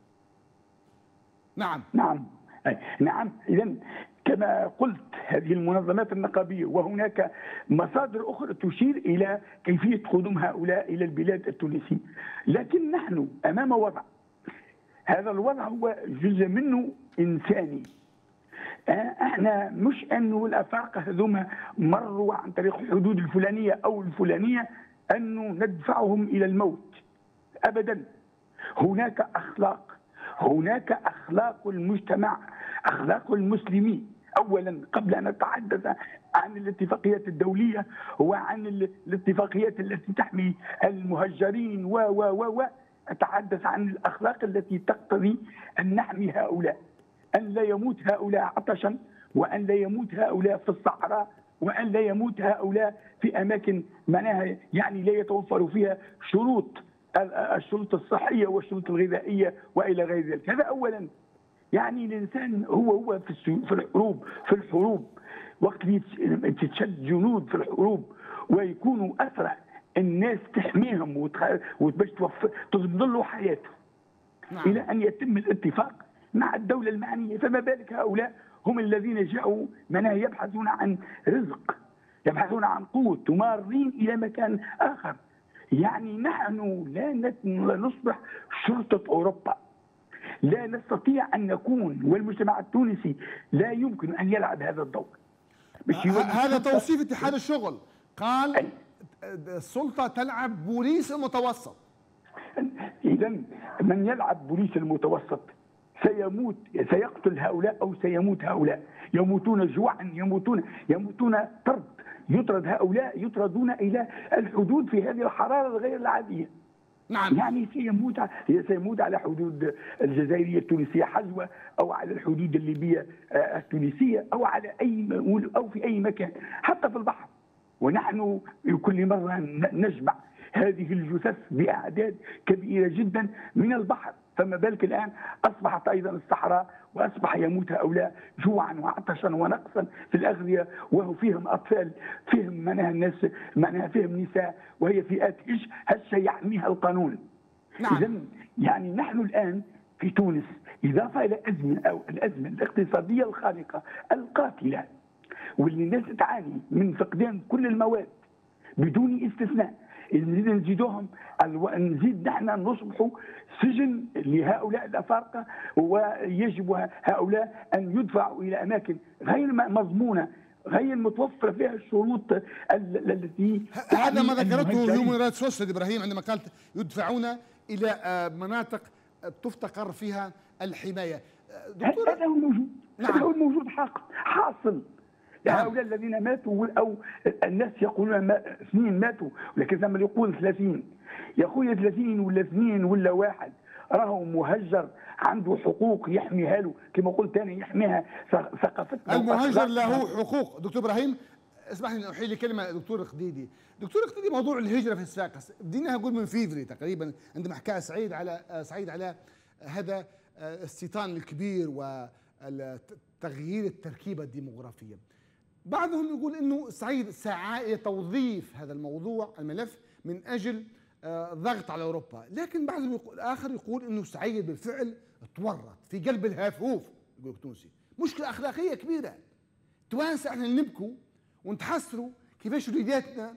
نعم نعم نعم. اذا كما قلت هذه المنظمات النقابيه، وهناك مصادر اخرى تشير الى كيفيه قدوم هؤلاء الى البلاد التونسيه، لكن نحن امام وضع، هذا الوضع هو جزء منه انساني. احنا مش انه الافارقه هذوما مروا عن طريق الحدود الفلانيه او الفلانيه انه ندفعهم الى الموت ابدا. هناك اخلاق، هناك اخلاق المجتمع، اخلاق المسلمين. اولا قبل ان نتحدث عن الاتفاقيات الدوليه وعن الاتفاقيات التي تحمي المهجرين و و و و اتحدث عن الاخلاق التي تقتضي ان نحمي هؤلاء، أن لا يموت هؤلاء عطشا، وأن لا يموت هؤلاء في الصحراء، وأن لا يموت هؤلاء في أماكن معناها يعني لا يتوفر فيها شروط الشروط الصحية والشروط الغذائية وإلى غير ذلك. هذا أولا. يعني الإنسان هو هو في في الحروب في الحروب وقت تتشد جنود في الحروب ويكونوا أسرى، الناس تحميهم وباش تضمن له حياته. نعم. إلى أن يتم الاتفاق مع الدولة المعنية، فما بالك هؤلاء هم الذين جاءوا معناها يبحثون عن رزق، يبحثون عن قوت ومارين إلى مكان آخر. يعني نحن لا نصبح شرطة أوروبا، لا نستطيع أن نكون، والمجتمع التونسي لا يمكن أن يلعب هذا الدور. هذا توصيف اتحاد الشغل، قال السلطة تلعب بوليس المتوسط. إذا من يلعب بوليس المتوسط سيموت، سيقتل هؤلاء أو سيموت هؤلاء، يموتون جوعا، يموتون يموتون طرد، يطرد هؤلاء، يطردون إلى الحدود في هذه الحرارة الغير العادية. نعم. يعني سيموت سيموت على حدود الجزائرية التونسية حزوة، أو على الحدود الليبية التونسية، أو على أي أو في أي مكان، حتى في البحر. ونحن كل مرة نجمع هذه الجثث بأعداد كبيرة جدا من البحر، فما بالك الآن أصبحت أيضا الصحراء، وأصبح يموت هؤلاء جوعا وعطشا ونقصا في الأغذية، وهو فيهم أطفال، فيهم معناها الناس، معناها فيهم نساء، وهي فئات هش هشة يحميها القانون. نعم. إذا يعني نحن الآن في تونس إضافة إلى أزمة أو الأزمة الاقتصادية الخانقة القاتلة، واللي الناس تعاني من فقدان كل المواد بدون استثناء، نزيد نزيدوهم نزيد نحن نصبحوا سجن لهؤلاء الافارقه، ويجب هؤلاء ان يدفعوا الى اماكن غير مضمونه، غير متوفره فيها الشروط التي هذا ما ذكرته هيومن رايتس واتش ابراهيم عندما قالت يدفعون الى مناطق تفتقر فيها الحمايه. دكتور هذا هو موجود. نعم. هذا هو الموجود حاصل. هؤلاء الذين ماتوا، او الناس يقولون اثنين ماتوا، ولكن لما يقول ثلاثين يا خويا ثلاثين ولا اثنين ولا واحد راهو مهجر عنده حقوق يحميها له، كما قلت انا يحميها ثقافتنا. المهجر له حقوق. دكتور ابراهيم اسمح لي احيي لي كلمه دكتور قديدي. دكتور قديدي موضوع الهجره في صفاقس بدينا نقول من فيفري تقريبا عندما حكى سعيد على سعيد على هذا الاستيطان الكبير وتغيير التركيبه الديموغرافيه. بعضهم يقول انه سعيد سعى الى توظيف هذا الموضوع الملف من اجل ضغط على اوروبا، لكن بعضهم يقول الاخر يقول انه سعيد بالفعل تورط في قلب الهافوف، يقول التونسي. مشكله اخلاقيه كبيره. توانسه احنا نبكوا ونتحسروا كيفاش وليداتنا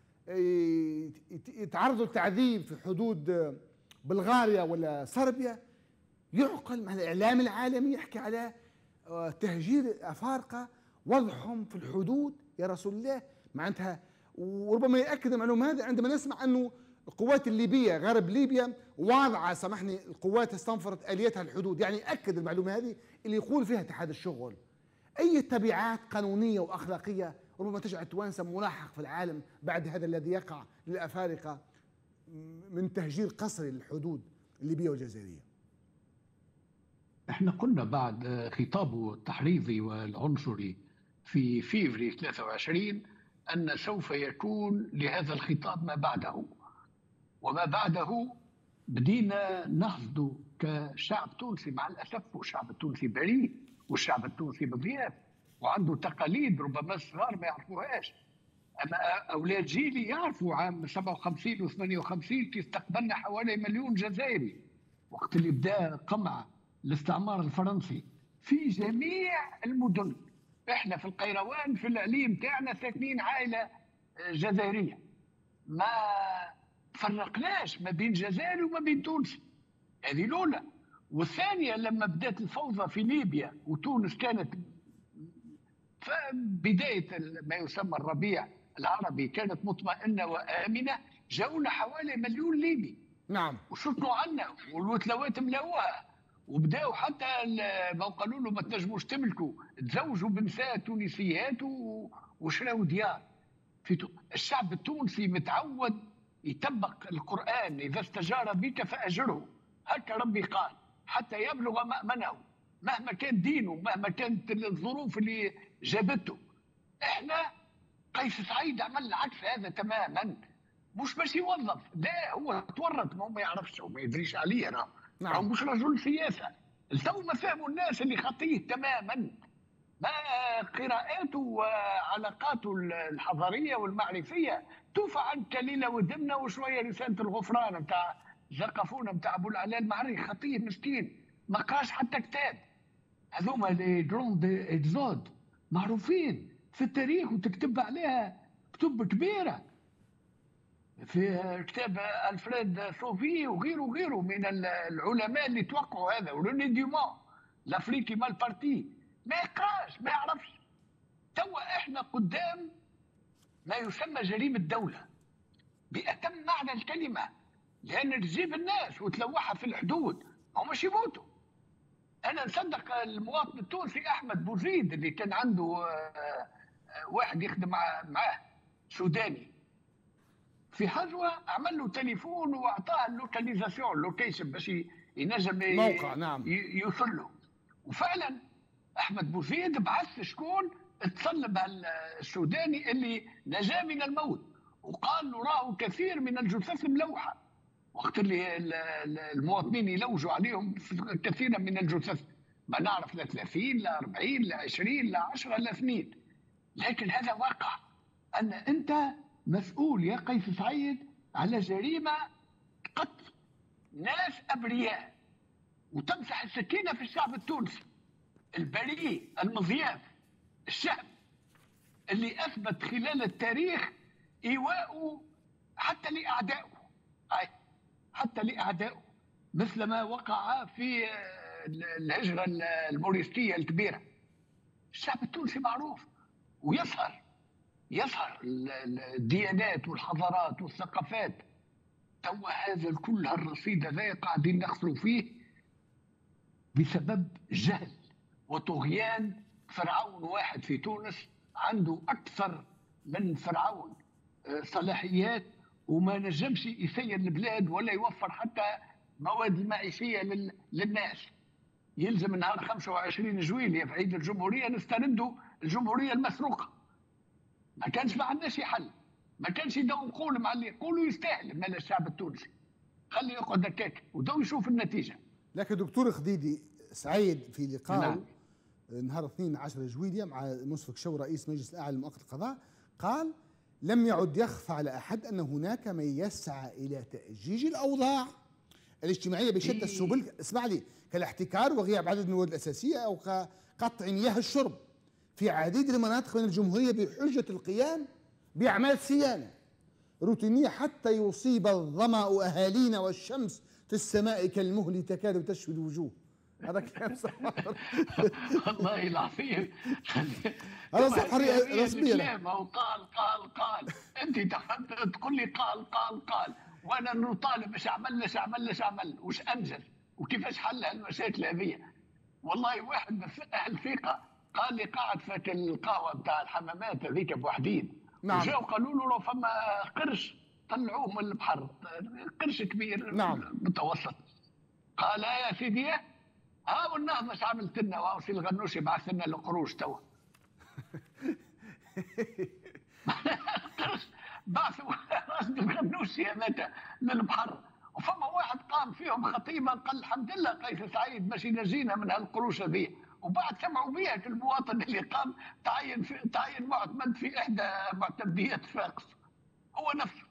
يتعرضوا للتعذيب في حدود بلغاريا ولا صربيا. يعقل مع الاعلام العالمي يحكي على تهجير افارقه، وضعهم في الحدود يا رسول الله معناتها. وربما ياكد المعلومه هذه عندما نسمع انه القوات الليبيه غرب ليبيا واضعه سامحني القوات استنفرت اليتها الحدود، يعني اكد المعلومه هذه اللي يقول فيها اتحاد الشغل. اي تبعات قانونيه واخلاقيه ربما تجعل التوانسه ملاحق في العالم بعد هذا الذي يقع للافارقه من تهجير قسري للحدود الليبيه والجزائريه. احنا قلنا بعد خطابه التحريضي والعنصري في فيفري ثلاثة وعشرين أن سوف يكون لهذا الخطاب ما بعده، وما بعده بدينا نهضوا كشعب تونسي، مع الاسف والشعب التونسي بريء، والشعب التونسي مضياف وعنده تقاليد ربما الصغار ما يعرفوهاش. اما اولاد جيلي يعرفوا عام سبعة وخمسين و ثمانية وخمسين كي استقبلنا حوالي مليون جزائري وقت اللي بدا قمع الاستعمار الفرنسي في جميع المدن. احنا في القيروان في العليم تاعنا ساكنين عائله جزائريه، ما فرقناش ما بين جزائري وما بين تونسي. هذه الاولى. والثانيه لما بدات الفوضى في ليبيا وتونس كانت فبدايه ما يسمى الربيع العربي كانت مطمئنه وامنه، جاونا حوالي مليون ليبي. نعم. وشطنوا عنا والوتلوات ملاوها، وبداوا حتى ما قالوا له ما تنجموش تملكوا، تزوجوا بنساء تونسيات وشراوا ديار. في تو... الشعب التونسي متعود يطبق القرآن، إذا استجار بك فأجره، هكا ربي قال، حتى يبلغ مأمنه مهما كان دينه، مهما كانت الظروف اللي جابته. احنا قيس سعيد عمل عكس هذا تماما، مش باش يوظف، لا هو تورط، ما هو ما يعرفش وما يدريش عليه. انا نعم. مش رجل سياسه. تو ما فهموا الناس اللي خطيه تماما، ما قراءاته وعلاقاته الحضاريه والمعرفيه توفى عن كليله ودمنه وشويه رساله الغفران نتاع زقفونا نتاع ابو العلاء المعري، خطيه مسكين ما قراش حتى كتاب. هذوما لي جروند اكزود معروفين في التاريخ وتكتب عليها كتب كبيره، في كتاب الفريد صوفي وغيره وغيره من العلماء اللي توقعوا هذا، وروني ديومون الافريقي مال بارتي ما يقراش ما يعرفش. توا احنا قدام ما يسمى جريمه دوله باتم معنى الكلمه، لان تجيب الناس وتلوحها في الحدود هماش يموتوا. انا نصدق المواطن التونسي احمد بوزيد اللي كان عنده واحد يخدم معاه سوداني في حجوه، عمل له تليفون واعطاه اللوكاليزاسيون اللوكيشن باش ينجم موقع نعم يوصل له. وفعلا احمد بوزيد بعث شكون اتصل بالسوداني اللي نجا من الموت، وقال له راهو كثير من الجثث ملوحه، وقت اللي المواطنين يلوجوا عليهم كثيرا من الجثث، ما نعرف لا ثلاثين لا أربعين لا عشرين لا عشرة لا اثنين. لكن هذا واقع ان انت مسؤول يا قيس سعيد على جريمه قتل ناس ابرياء، وتمسح السكينه في الشعب التونسي البريء المضياف، الشعب اللي اثبت خلال التاريخ ايواءه حتى لاعدائه، اي حتى لاعدائه، مثل ما وقع في الهجره الموريسكيه الكبيره. الشعب التونسي معروف ويظهر يظهر الديانات والحضارات والثقافات. توا هذا الكل هالرصيد هذا قاعدين نخسروا فيه بسبب جهل وطغيان فرعون واحد في تونس عنده اكثر من فرعون صلاحيات، وما نجمش يسير البلاد ولا يوفر حتى مواد المعيشيه للناس. يلزم نهار خمسة وعشرين جويلية في عيد الجمهوريه نستردوا الجمهوريه المسروقه. ما كانش ما عندناش حل، ما كانش يدو نقول مع اللي يقولوا يستاهل مال الشعب التونسي، خليه يقعد هكاك ودو يشوف النتيجه. لكن دكتور خديدي سعيد في لقاء نعم. نهار اثنين عشرة جويلية مع مشفق شو رئيس مجلس الاعلى لمؤقت القضاء، قال لم يعد يخفى على احد ان هناك من يسعى الى تاجيج الاوضاع الاجتماعيه بشتى السبل، اسمع لي، كالاحتكار وغياب عدد من المواد الاساسيه او كقطع مياه الشرب في عديد المناطق من الجمهوريه بحجه القيام باعمال صيانه روتينيه حتى يصيب الظمأ اهالينا والشمس في السماء كالمهل تكاد تشوي الوجوه. هذا كلام صحيح والله العظيم. هذا صح رسميا. قال قال قال انت تقول لي قال قال قال وانا نطالب ايش عمل ايش عمل ايش عمل وش انجز وكيفاش حل المشاكل هذه. والله واحد من اهل الثقه قال لي قاعد في القهوه بتاع الحمامات هذيك بوحدين، نعم. وجاوا قالوا له لو فما قرش طلعوه من البحر، قرش كبير نعم. متوسط. قال يا سيدي ها والنهضه ايش عملت لنا، وهو سي الغنوشي بعث لنا القروش توا. بعثوا راس الغنوشي هذاك للبحر، وفما واحد قام فيهم خطيبا قال الحمد لله قيس سعيد باش ينجينا من هالقروش هذه، وبعد سمعوا بها المواطن اللي قام تعين في تعين معتمد في احدى معتمديات صفاقس هو نفسه.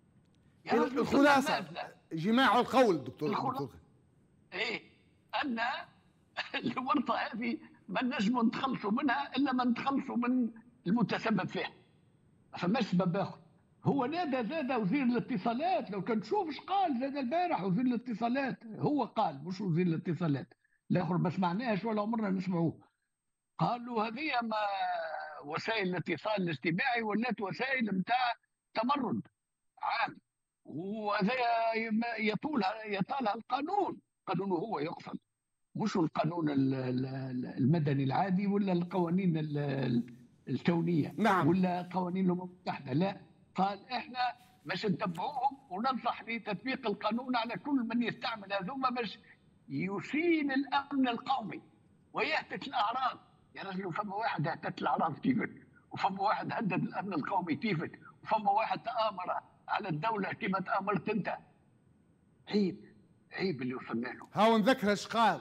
الخلاصه جماع القول دكتور دكتور ايه ان الورطه هذه ما نجموا نتخلصوا منها الا ما نتخلصوا من المتسبب فيها. ما فماش سبب اخر. هو نادى زاد وزير الاتصالات، لو كان تشوف ايش قال زاد البارح وزير الاتصالات، هو قال مش وزير الاتصالات، الاخر ما سمعناهش ولا عمرنا نسمعوه. قالوا هذه ما وسائل الاتصال الاجتماعي ولات وسائل نتاع تمرد عام، وهذا يطولها يطالها القانون، قانونه هو يقصد مش القانون المدني العادي ولا القوانين الكونيه. نعم. ولا قوانين الامم المتحده، لا، قال احنا باش نتبعوهم وننصح بتطبيق القانون على كل من يستعمل هذوما باش يشين الامن القومي ويهتك الاعراض. يا رجل فما واحد هتك الاعراض كيفك، وفما واحد هدد الامن القومي كيفك، وفما واحد تآمر على الدوله كما تآمرت انت. عيب عيب اللي وصلنا له. هاو نذكر ايش قال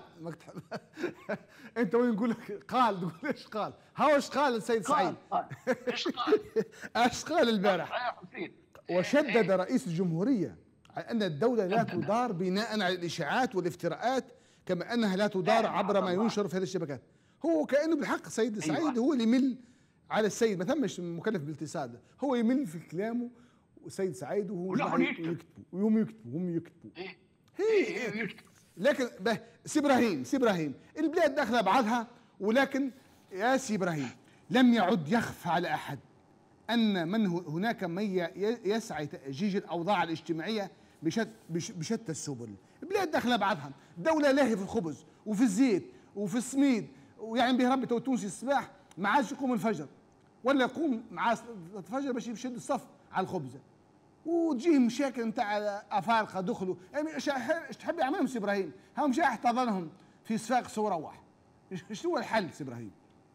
انت وين نقول لك قال تقول ايش قال؟ هاو ايش قال السيد سعيد؟ ايش قال؟ ايش قال البارح؟ وشدد رئيس الجمهوريه على ان الدوله لا تدار بناء على الاشاعات والافتراءات كما انها لا تدار عبر ما ينشر في هذه الشبكات. هو كانه بالحق السيد سعيد هو اللي يمل على السيد، ما ثمش مكلف بالاتصال، هو يمل في كلامه والسيد سعيد وهو يكتبوا ويوم يكتبوا هم يكتبوا هي لكن سي ابراهيم سي ابراهيم البلاد داخله بعضها، ولكن يا سي ابراهيم لم يعد يخفى على احد ان من هناك من يسعى تأجيج الاوضاع الاجتماعيه بشت بشتى السبل. البلاد داخله بعضها، الدوله لاهيه في الخبز وفي الزيت وفي السميد، ويعني به ربي تو التونسي الصباح ما عادش يقوم الفجر ولا يقوم مع الفجر باش يشد الصف على الخبزه، وتجيه مشاكل نتاع افارقه دخلوا. يعني ايش تحب يعملهم سي ابراهيم؟ هم جاي احتضنهم في صفاقس وروح. شنو هو الحل سي ابراهيم؟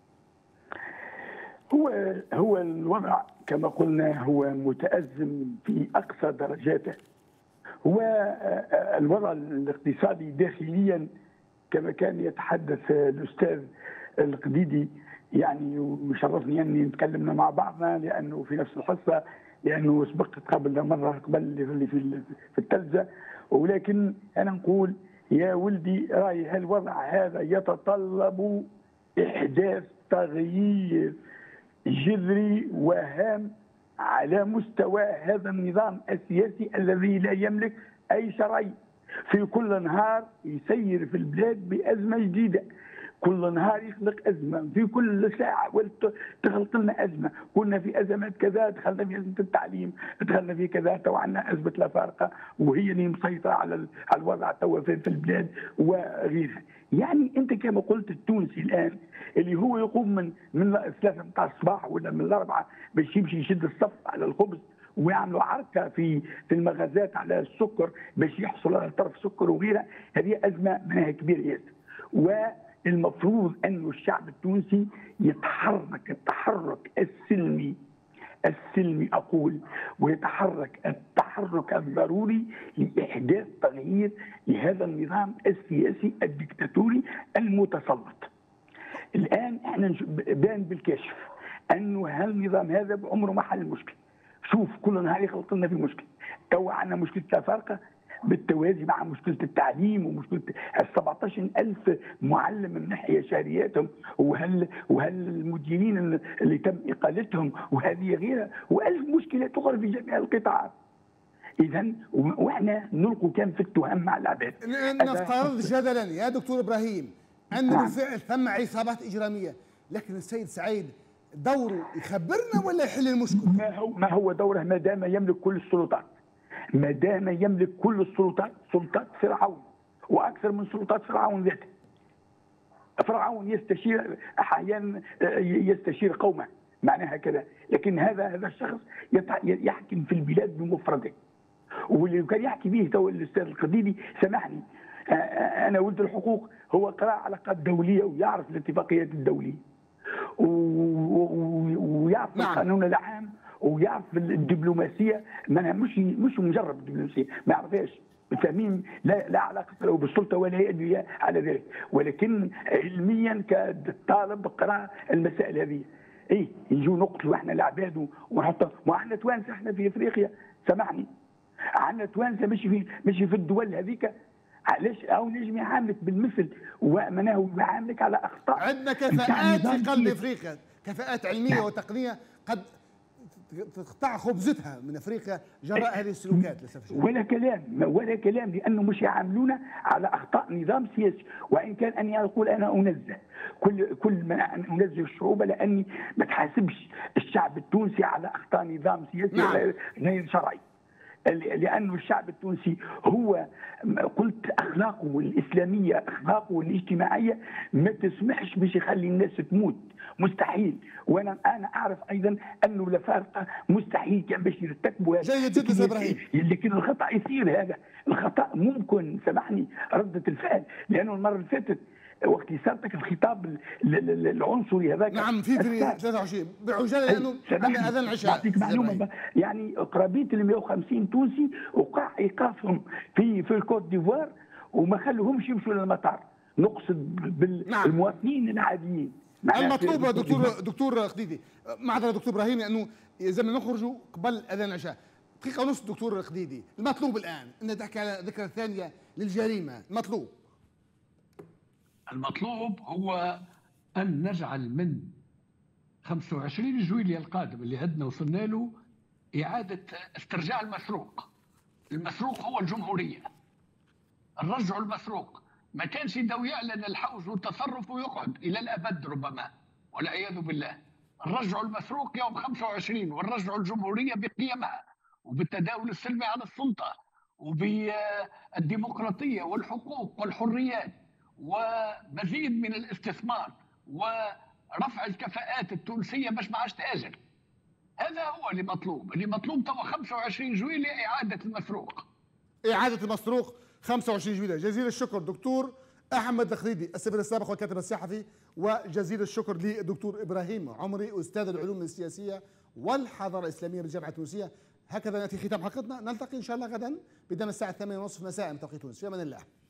هو هو الوضع كما قلنا هو متأزم في اقصى درجاته. هو الوضع الاقتصادي داخليا كما كان يتحدث الاستاذ القديدي، يعني ويشرفني اني نتكلمنا مع بعضنا لانه في نفس الحصه، لانه سبقت قبل مره قبل اللي في في التلفزه، ولكن انا نقول يا ولدي راي هالوضع هذا يتطلب احداث تغيير جذري وهام على مستوى هذا النظام السياسي الذي لا يملك اي شرعي. في كل نهار يسير في البلاد بازمه جديده، كل نهار يخلق ازمه، في كل ساعه تخلق لنا ازمه، كنا في ازمات كذا، دخلنا في ازمه التعليم، دخلنا في كذا، تو عندنا ازمه الافارقه وهي اللي مسيطره على على الوضع توا في البلاد وغيرها. يعني انت كما قلت التونسي الان اللي هو يقوم من من الثلاثه نتاع الصباح ولا من الاربعه باش يمشي يشد الصف على الخبز ويعملوا عركه في في المغازات على السكر باش يحصل على طرف سكر وغيرها، هذه ازمه منها كبيره ياسر. والمفروض انه الشعب التونسي يتحرك التحرك السلمي السلمي اقول، ويتحرك التحرك الضروري لاحداث تغيير لهذا النظام السياسي الدكتاتوري المتسلط. الان احنا بان بالكشف انه هالنظام هذا بعمره ما حل المشكله. شوف كل نهار يخلق لنا في مشكله، تو عندنا مشكله الافارقه بالتوازي مع مشكله التعليم ومشكله ال سبعطاش ألف معلم من ناحيه شهرياتهم، وهل وهل المديرين اللي تم اقالتهم وهذه غيرها، والف مشكله اخرى في جميع القطاعات. اذا واحنا نلقوا كان في التهم مع العباد. نفترض جدلا يا دكتور ابراهيم ان نعم. بالفعل ثم عصابات اجراميه، لكن السيد سعيد دوره يخبرنا ولا يحل المشكله؟ ما هو ما هو دوره ما دام يملك كل السلطات، ما دام يملك كل السلطات، سلطات فرعون واكثر من سلطات فرعون ذاته. فرعون يستشير احيانا يستشير قومه معناها كذا، لكن هذا هذا الشخص يحكم في البلاد بمفرده. واللي كان يحكي به تو الاستاذ القديدي سامحني، انا ولد الحقوق، هو قرا علاقات دوليه ويعرف الاتفاقيات الدوليه ويعرف نعم. القانون العام ويعرف الدبلوماسيه، مش مش مجرد الدبلوماسيه ما يعرفهاش، فاهمين؟ لا لا علاقه له بالسلطه ولا يدري على ذلك، ولكن علميا كطالب قرا المسائل هذه. اي يجوا نقتلوا احنا العباد ونحط، ما احنا توانسه احنا في افريقيا، سامحني. عندنا توانسه مش في مش في الدول هذيك، علاش او نجم يعاملك بالمثل ومناه يعاملك على اخطاء. عندنا كفاءات في قلب افريقيا، كفاءات علميه وتقنيه قد تقطع خبزتها من افريقيا جراء هذه السلوكات للاسف. ولا كلام ولا كلام، لانه مش يعاملونا على اخطاء نظام سياسي، وان كان اني اقول انا انزه كل كل ما انزه الشعوب، لاني ما تحاسبش الشعب التونسي على اخطاء نظام سياسي نعم. غير شرعي، لأنه الشعب التونسي هو قلت أخلاقه الإسلامية أخلاقه الاجتماعية ما تسمحش باش يخلي الناس تموت، مستحيل. وأنا أنا أعرف أيضا أنه الأفارقة مستحيل كان باش يرتكبوا هذا. جيد جدا سي إبراهيم. لكن الخطأ يصير، هذا الخطأ ممكن، سامحني، ردة الفعل، لأنه المرة اللي فاتت وقت صارتك الخطاب العنصري هذاك. نعم في في ثلاثة وعشرين بعجاله، لانه عندنا اذان عشاء. اعطيك معلومه، يعني قرابيت ال مئة وخمسين تونسي وقع ايقافهم في في الكوت ديفوار وما خلوهمش يمشوا للمطار، نقصد بالمواطنين نعم. العاديين. المطلوب دكتور دكتور خديدي، معذره دكتور ابراهيم، لانه لازم نخرجوا قبل اذان العشاء. دقيقه ونص دكتور خديدي، المطلوب الان ان تحكي على ذكرى ثانيه للجريمه، المطلوب المطلوب هو أن نجعل من خمسة وعشرين جويلية القادم اللي عندنا وصلنا له إعادة استرجاع المسروق. المسروق هو الجمهورية، الرجع المسروق. ما كانش يدو يعلن الحوز والتصرف ويقعد إلى الأبد ربما والعياذ بالله. الرجع المسروق يوم خمسة وعشرين، والرجع الجمهورية بقيمها وبالتداول السلمي على السلطة وبالديمقراطية والحقوق والحريات ومزيد من الاستثمار ورفع الكفاءات التونسيه باش ما عادش تاجر. هذا هو اللي مطلوب، اللي مطلوب توا خمسة وعشرين جويلية اعاده المسروق. اعاده المسروق خمسة وعشرين جويلية. جزيل الشكر دكتور احمد الخديدي السفير السابق والكاتب الصحفي، وجزيل الشكر للدكتور ابراهيم عمري استاذ العلوم السياسيه والحضاره الاسلاميه بالجامعه التونسيه. هكذا ناتي ختام حلقتنا، نلتقي ان شاء الله غدا بدون الساعه الثامنة ونصف مساء بتوقيت تونس. في امان الله.